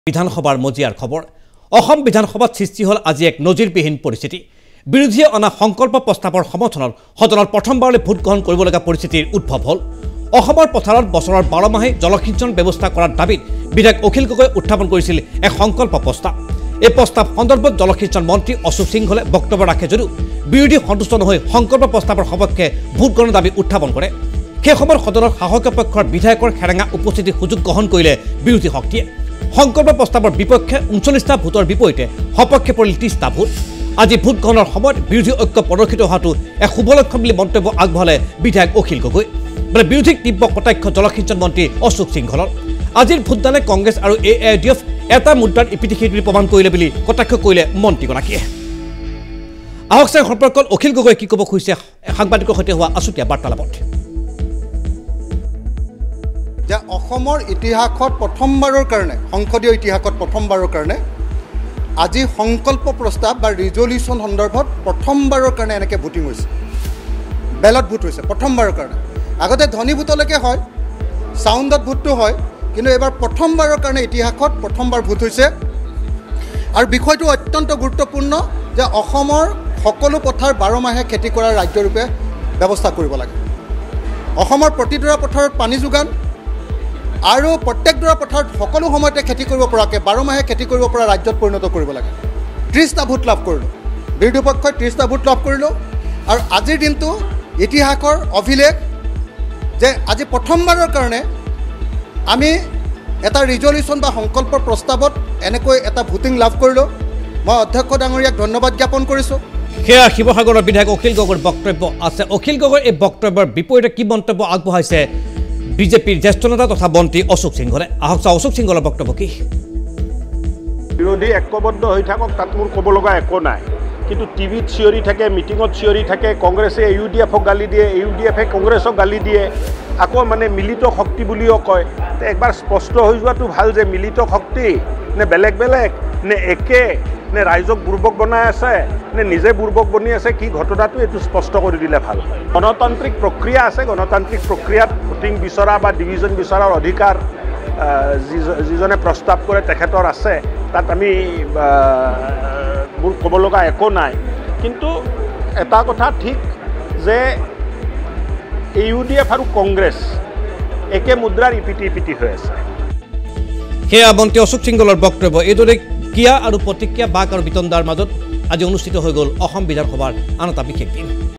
বিধানসভাৰ মজিয়াৰ খবৰ অসম বিধানসভাত সৃষ্টি হল আজি এক নজিৰবিহীন পৰিস্থিতি বিৰোধীয়ে অনা সংকল্প প্ৰস্তাৱৰ সমৰ্থনত সদনৰ প্ৰথমবাৰলৈ ভোট গ্ৰহণ কৰিবলগা পৰিস্থিতিৰ উদ্ভৱ হল অসমৰ পথাৰত বছৰৰ 12 মাহে জলসিঞ্চন ব্যৱস্থা কৰাৰ দাবীত বিধায়ক অখিল গগৈ উত্থাপন কৰিছিল এক সংকল্প প্ৰস্তাৱ এই প্ৰস্তাৱ সন্দৰ্ভত জলসিঞ্চন মন্ত্ৰী অশোক সিংহলে বক্তব্য ৰাখে যদিও বিৰোধী সন্তুষ্ট নহয় সংকল্প প্ৰস্তাৱৰ সপক্ষে ভোট গ্ৰহণৰ দাবী উত্থাপন কৰে সেই সময়ত সদনৰ শাসক পক্ষৰ বিধায়কৰ খেৰেঙা উপস্থিতিৰ সুযোগ গ্ৰহণ কৰিলে বিৰোধী শক্তিয়ে সংকল্প প্ৰস্তাৱৰ বিপক্ষে 39টা ভোটৰ বিপৰীতে সপক্ষে পৰিল 30টা ভোট আজি ভোট গ্ৰহণৰ সময়ত বিৰোধী ঐক্য প্ৰদৰ্শিত হোৱাটো এক শুভ লক্ষণ বুলি মন্তব্য আগবঢ়ালে বিধায়ক অখিল গগৈ বিৰোধীক তীব্ৰ কটাক্ষ জলসিঞ্চন মন্ত্ৰী অশোক সিংহলৰ আজিৰ ভোটদানে কংগ্ৰেছ আৰু AIDF এটা মুদ্ৰাৰ ইপিটিখিৰি প্ৰমাণ কৰিলে বুলি কটাক্ষ কৰিলে মন্ত্ৰীগৰাকীয়ে আহক চাই সম্পৰ্কত অখিল গগৈ কি ক'ব খুজিছে সাংবাদিকৰ সৈতে হোৱা আছুতীয়া বাৰ্তালাপত যে অসমৰ ইতিহাসত প্ৰথমবাৰৰ কাৰণে সংসদীয় ইতিহাসত প্ৰথমবাৰৰ কাৰণে আজি সংকল্প প্ৰস্তাৱ বা ৰিজলিউচন সন্দৰ্ভত প্ৰথমবাৰৰ কাৰণে এনেকৈ ভোটিং হৈছে বেলট ভোট হৈছে প্ৰথমবাৰৰ কাৰণে আগতে ধ্বনি ভোটলৈকে হয় সাউণ্ডত ভোটটো হয় কিন্তু এবাৰ প্ৰথমবাৰৰ কাৰণে ইতিহাসত প্ৰথমবাৰ ভোট হৈছে আৰু বিষয়টো অত্যন্ত গুৰুত্বপূৰ্ণ যে অসমৰ সকলো পথাৰ 12 মাহে খেতি কৰা ৰাজ্যৰূপে ব্যৱস্থা কৰিব লাগে অসমৰ প্ৰতিডৰা পথাৰত পানী যোগান আৰু প্ৰত্যেকডৰা পথাৰত সকলো সময়তে খেতি কৰিব পৰাকৈ 12 মাহে খেতি কৰিব পৰা ৰাজ্যত পৰিণত কৰিব লাগে 30টা ভোট লাভ কৰিলোঁ বিৰোধী পক্ষই 30টা ভোট লাভ কৰিলোঁ আৰু আজিৰ দিনটো ইতিহাসৰ অভিলেখ যে আজি প্ৰথমবাৰৰ কাৰণে আমি এটা ৰিজলিউচন বা সংকল্প প্ৰস্তাৱত এনেকৈ এটা ভোটিং লাভ কৰিলোঁ মই অধ্যক্ষ ডাঙৰীয়াক ধন্যবাদ জ্ঞাপন কৰিছোঁ সেয়া শিৱসাগৰৰ বিধায়ক অখিল গগৈৰ বক্তব্য আছে অখিল গগৈৰ এই বক্তব্যৰ বিপৰীতে কি মন্তব্য আগবঢ়াইছে বিজেপিৰ জ্যেষ্ঠ নেতা তথা মন্ত্ৰী অশোক সিংহলে আহক চাওঁ অশোক সিংহলৰ বক্তব্য কি বিৰোধী ঐক্যবদ্ধ হৈ থাকক তাত মোৰ ক'ব লগা একো নাই কিন্তু টিভিত চিঞৰি থাকে মিটিঙত চিঞৰি থাকে কংগ্ৰেছে AUDFক গালি দিয়ে AUDFে কংগ্ৰেছক গালি দিয়ে আকৌ মানে মিলিত শক্তি বুলিও কয় একবাৰ স্পষ্ট হৈ যোৱাটো ভাল যে মিলিত শক্তি নে বেলেগ বেলেগ নে একে নে ৰাইজক বুৰ্বক বনাই আছে নে নিজে বুৰ্বক বনি আছে কি ঘটনাটো এইটো স্পষ্ট কৰি দিলে ভাল গণতান্ত্ৰিক প্ৰক্ৰিয়া আছে গণতান্ত্ৰিক প্ৰক্ৰিয়াত ভোটিং বিচৰা বা ডিভিজন বিচৰাৰ অধিকাৰ যিজনে প্ৰস্তাৱ কৰে তেখেতৰ আছে তাত আমি মোৰ ক'ব লগা একো নাই কিন্তু এটা কথা ঠিক যে AUDF আৰু কংগ্ৰেছ একে মুদ্ৰাৰ ইপিটি হৈ আছে সেয়া মন্ত্ৰী অশোক সিংহলৰ বক্তব্য এইদৰে ক্ৰিয়া আৰু প্ৰতিক্ৰিয়া বাক আৰু বিতণ্ডাৰ মাজত আজি অনুষ্ঠিত হৈ গ'ল অসম বিধানসভাৰ আন এটা বিশেষ দিন